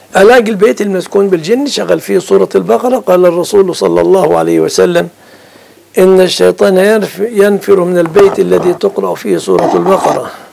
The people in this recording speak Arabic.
ألاقي البيت المسكون بالجن شغل فيه سورة البقرة. قال الرسول صلى الله عليه وسلم: إن الشيطان ينفر من البيت الذي تقرأ فيه سورة البقرة.